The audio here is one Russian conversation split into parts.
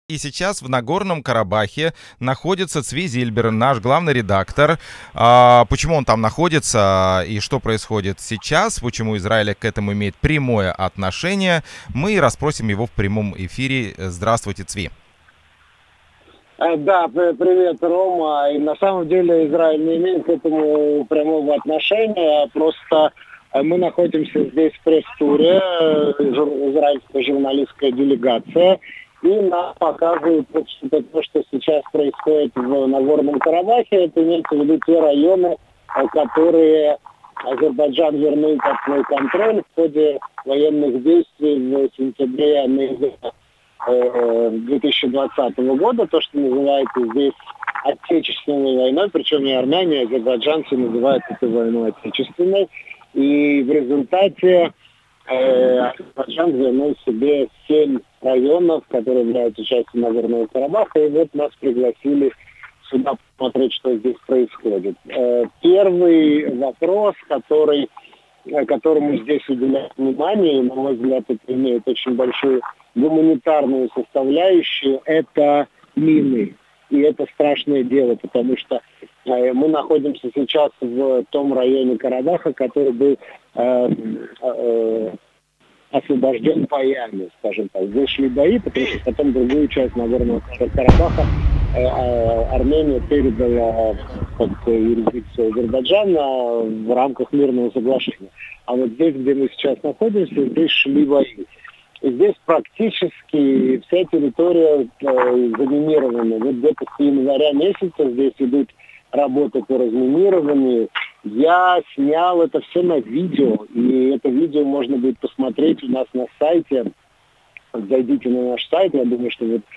И сейчас в Нагорном Карабахе находится Цви Зильбер, наш главный редактор. Почему он там находится и что происходит сейчас, почему Израиль к этому имеет прямое отношение, мы расспросим его в прямом эфире. Здравствуйте, Цви. Да, привет, Рома. И на самом деле Израиль не имеет к этому прямого отношения, просто мы находимся здесь в пресс-туре, израильская журналистская делегация, и нам показывают то, что сейчас происходит в Нагорном Карабахе. Это имеется в виду те районы, которые Азербайджан вернул под свой контроль в ходе военных действий в сентябре-ноябре 2020 года, то, что называется здесь отечественной войной, причем и армяне, и азербайджанцы называют эту войну отечественной. И в результате Азербайджан вернул себе 7 районов, которые являются частью Нагорного Карабаха, и вот нас пригласили сюда посмотреть, что здесь происходит. Первый вопрос, которому здесь уделяют внимание, и, на мой взгляд, это имеет очень большую гуманитарную составляющую, это мины. И это страшное дело, потому что мы находимся сейчас в том районе Карабаха, который был освобожден боями, скажем так. Здесь шли бои, потому что потом другую часть Нагорного Карабаха Армения передала под юрисдикцию Азербайджана в рамках мирного соглашения. А вот здесь, где мы сейчас находимся, здесь шли бои. И здесь практически вся территория заминирована. Вот где-то с января месяца здесь идут работы по разминированию. Я снял это все на видео, и это видео можно будет посмотреть у нас на сайте. Зайдите на наш сайт, я думаю, что вот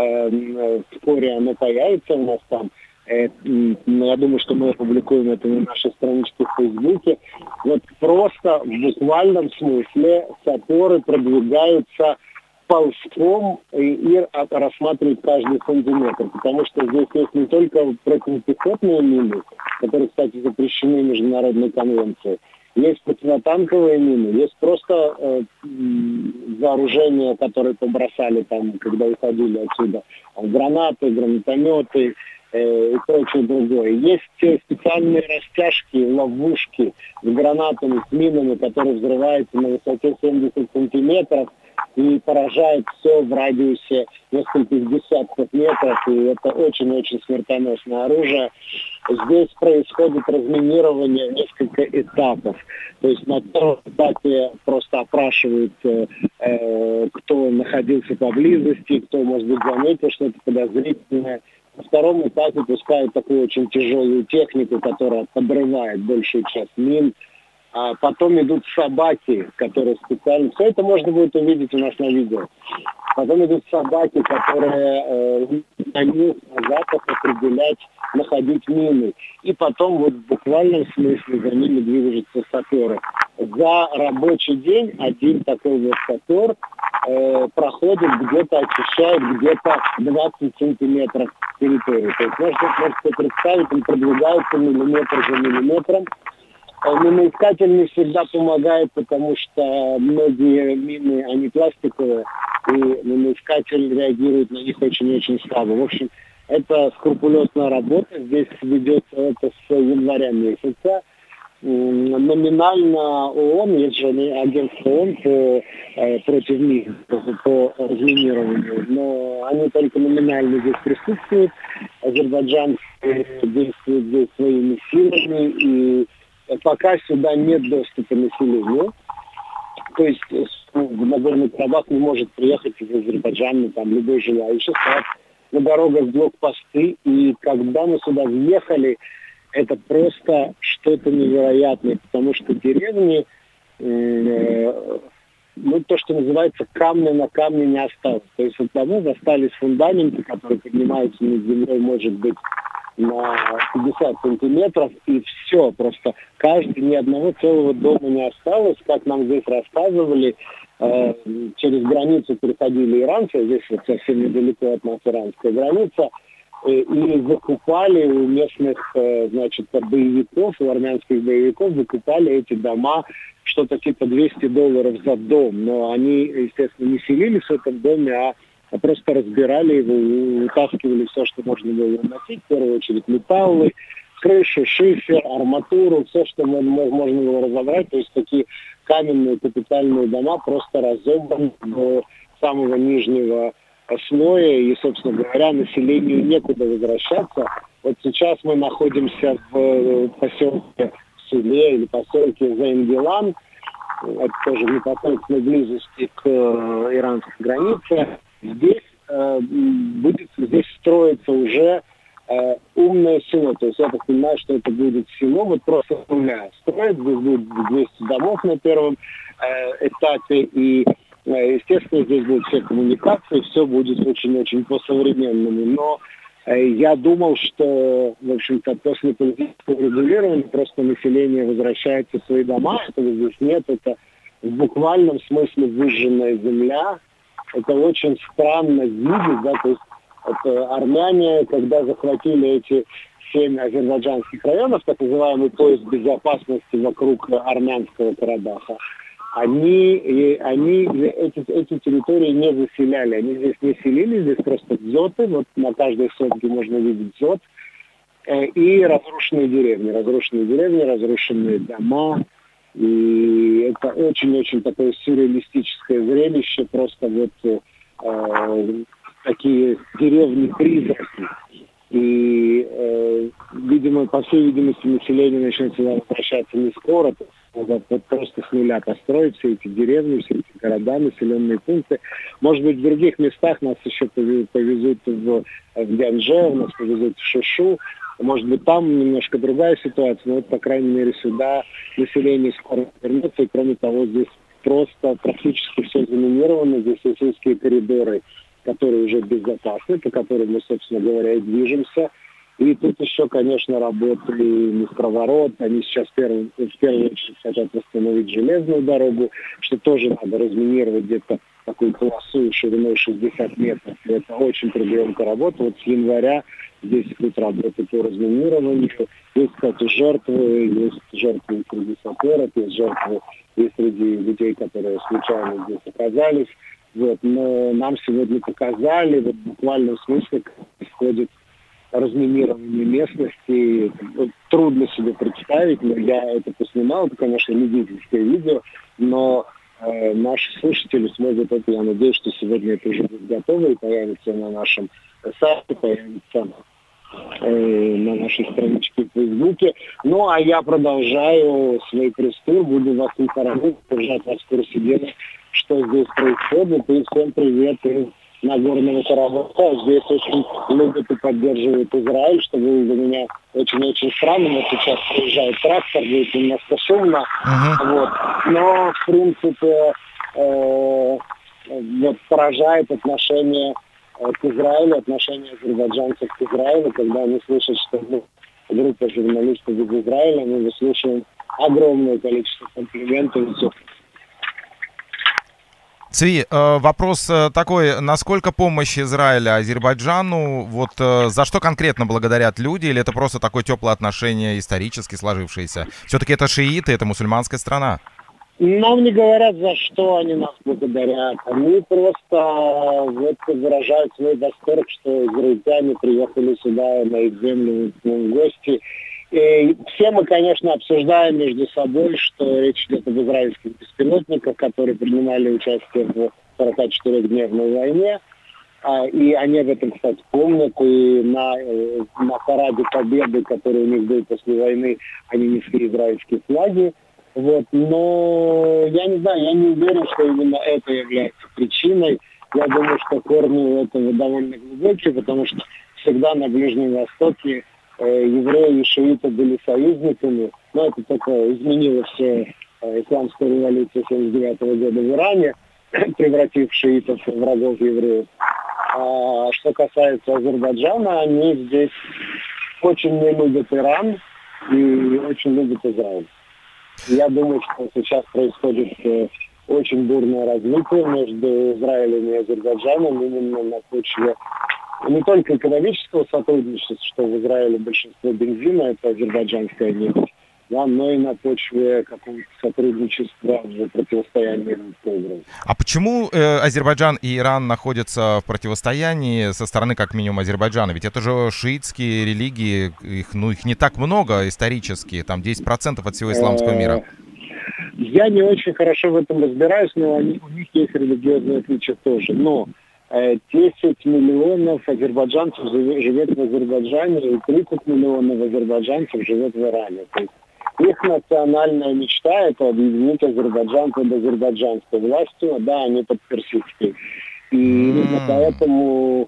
вскоре оно появится у нас там. Я думаю, что мы опубликуем это на нашей страничке в Фейсбуке. Вот просто в буквальном смысле саперы продвигаются ползком и рассматривают каждый сантиметр. Потому что здесь есть не только противопехотные мины, которые, кстати, запрещены Международной конвенцией, есть противотанковые мины, есть просто вооружения, которые побросали там, когда уходили отсюда. Гранаты, гранатометы и прочее другое. Есть специальные растяжки, ловушки с гранатами, с минами, которые взрываются на высоте 70 сантиметров и поражают все в радиусе нескольких десятков метров, и это очень-очень смертоносное оружие. Здесь происходит разминирование несколько этапов. То есть на первом этапе просто опрашивают, кто находился поблизости, кто, может быть, заметил что-то подозрительное. На втором этапе пускают такую очень тяжелую технику, которая подрывает большую часть мин. А потом идут собаки, которые специально... Все это можно будет увидеть у нас на видео. Потом идут собаки, которые на них, на запах определять, находить мины. И потом вот в буквальном смысле за ними движутся саперы. За рабочий день один такой вот сапер проходит где-то, очищает где-то 20 сантиметров территории. То есть можете представить, он продвигается миллиметр за миллиметром. Миноискатель не всегда помогает, потому что многие мины, они пластиковые, и миноискатель реагирует на них очень-очень слабо. В общем, это скрупулезная работа. Здесь ведется это с января месяца. Номинально ООН, есть же агентство ООН против мин, по разминированию, но они только номинально здесь присутствуют. Азербайджан действует здесь своими силами, и пока сюда нет доступа населения. То есть в Нагорный Карабах не может приехать из Азербайджана там любой желающий. Стоят на дорогах блокпосты. И когда мы сюда въехали, это просто что-то невероятное. Потому что деревни, то, что называется, камня на камне не осталось. То есть от домов остались фундаменты, которые поднимаются над землей, может быть, на 50 сантиметров, и все, просто ни одного целого дома не осталось, как нам здесь рассказывали, через границу переходили иранцы, здесь вот совсем недалеко от нас иранская граница, и выкупали у местных, боевиков, у армянских боевиков, выкупали эти дома, что-то типа $200 за дом, но они, естественно, не селились в этом доме, а просто разбирали его, вытаскивали все, что можно было уносить, в первую очередь металлы, крыши, шифер, арматуру, все, что можно было разобрать. То есть такие каменные капитальные дома просто разобраны до самого нижнего слоя. И, собственно говоря, населению некуда возвращаться. Вот сейчас мы находимся в поселке Суле или поселке Зейнгилан. Это тоже в непосредственной близости к иранской границе. Здесь строится уже умное село. То есть я так понимаю, что это будет село вот просто с нуля. Строить здесь будет 200 домов на первом этапе. И, естественно, здесь будут все коммуникации, все будет очень-очень по-современному. Но я думал, что, в общем-то, после политического регулирования просто население возвращается в свои дома. Этого здесь нет. Это в буквальном смысле выжженная земля. Это очень странно видеть, да, то есть это армяне, когда захватили эти 7 азербайджанских районов, так называемый пояс безопасности вокруг армянского Карабаха, они эти территории не заселяли, они здесь не селились, здесь просто дзоты, вот на каждой сотке можно видеть дзот, и разрушенные деревни, разрушенные дома, и это очень-очень такое сюрреалистическое зрелище, просто вот такие деревни-призраки. И, видимо, по всей видимости, население начнет сюда возвращаться не скоро. Надо просто с нуля построить все эти деревни, все эти города, населенные пункты. Может быть, в других местах нас еще повезут в Гянже, нас повезут в Шишу. Может быть, там немножко другая ситуация, но вот, по крайней мере, сюда население скоро вернется. И, кроме того, здесь просто практически все заминировано. Здесь есть узкие коридоры, которые уже безопасны, по которым мы, собственно говоря, и движемся. И тут еще, конечно, работали мусороворот. Они сейчас в первую очередь хотят восстановить железную дорогу, что тоже надо разминировать где-то такую полосу шириной 60 метров. И это очень трудоемкая работа. Вот с января здесь идут работы по разминированию. Есть, кстати, жертвы среди саперов, есть жертвы и среди людей, которые случайно здесь оказались. Вот. Но нам сегодня показали, вот, в буквальном смысле, как происходит разминирование местности. Трудно себе представить, но я это поснимал. Это, конечно, любительское видео, но наши слушатели смогут это, я надеюсь, что сегодня это уже будет готово и появится на нашем сайте, появится на нашей страничке в Фейсбуке. Ну, а я продолжаю свой пресс-тур, буду вас информировать, держать вас в курсе дела, что здесь происходит. И всем привет из Нагорного Карабаха. Здесь очень любят и поддерживают Израиль, что было для меня очень-очень странно. Вот сейчас приезжает трактор, будет немножко шумно. Вот. Но, в принципе, вот поражает отношение к Израилю, отношение азербайджанцев к Израилю, когда они слышат, что группа журналистов из Израиля, мы выслушиваем огромное количество комплиментов. Цви, вопрос такой, насколько помощь Израиля Азербайджану, вот за что конкретно благодарят люди, или это просто такое теплое отношение исторически сложившееся? Все-таки это шииты, это мусульманская страна. Нам не говорят, за что они нас благодарят. Они просто выражают свой восторг, что израильтяне приехали сюда на их землю в гости. И все мы, конечно, обсуждаем между собой, что речь идет об израильских беспилотниках, которые принимали участие в 44-дневной войне. И они об этом, кстати, помнят. И на параде Победы, который у них был после войны, они несли израильские флаги. Вот. Но я не знаю, я не уверен, что именно это является причиной. Я думаю, что корни этого довольно глубокие, потому что всегда на Ближнем Востоке евреи и шииты были союзниками. Но это только изменило все исламская революция 1979 года в Иране, превратив шиитов в врагов евреев. А что касается Азербайджана, они здесь очень не любят Иран и очень любят Израиль. Я думаю, что сейчас происходит очень бурное развитие между Израилем и Азербайджаном именно на почве не только экономического сотрудничества, что в Израиле большинство бензина, это азербайджанская нефть, да, но и на почве какого-то сотрудничества в противостоянии друг другу. А почему Азербайджан и Иран находятся в противостоянии со стороны, как минимум, Азербайджана? Ведь это же шиитские религии, их не так много исторически, там 10% от всего исламского мира. Я не очень хорошо в этом разбираюсь, но у них есть религиозные отличия тоже. Но 10 миллионов азербайджанцев живет в Азербайджане, и 30 миллионов азербайджанцев живет в Иране. То есть их национальная мечта – это объединить Азербайджан под азербайджанской властью, да, они под персидской. И именно поэтому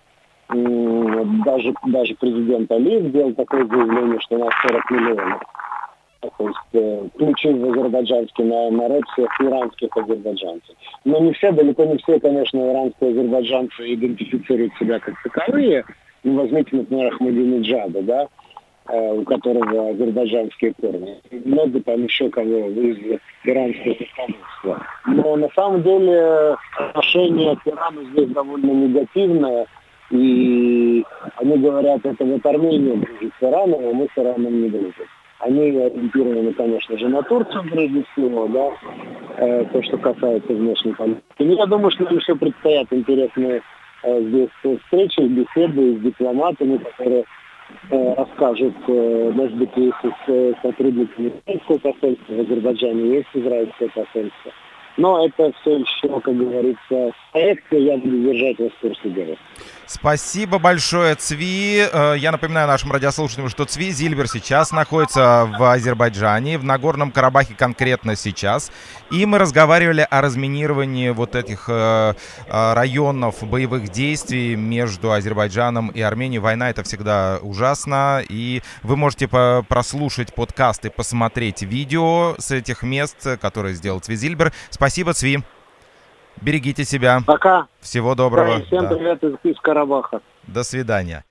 даже президент Алиев сделал такое заявление, что у нас 40 миллионов. То есть включив в азербайджанский народ всех иранских азербайджанцев. Но не все, далеко не все, конечно, иранские азербайджанцы идентифицируют себя как таковые. Ну, возьмите, например, Ахмадинеджада, да, у которого азербайджанские корни. Много там еще кого из иранского руководства. Но на самом деле отношение к Ирану здесь довольно негативное. И они говорят, это вот Армения дружит с Ираном, а мы с Ираном не дружим. Они ориентированы, конечно же, на Турцию прежде всего, да, то, что касается внешней политики. Но я думаю, что нам еще предстоят интересные здесь встречи, беседы с дипломатами, которые расскажут, может быть, есть с сотрудниками израильского посольства, в Азербайджане есть израильское посольство. Но это все еще, как говорится, проекты, я буду держать вас в курсе дела. Спасибо большое, Цви. Я напоминаю нашим радиослушателям, что Цви Зильбер сейчас находится в Азербайджане, в Нагорном Карабахе конкретно сейчас. И мы разговаривали о разминировании вот этих районов боевых действий между Азербайджаном и Арменией. Война — это всегда ужасно. И вы можете прослушать подкаст и посмотреть видео с этих мест, которые сделал Цви Зильбер. Спасибо, Цви. Берегите себя. Пока. Всего доброго. Всем привет из Карабаха. До свидания.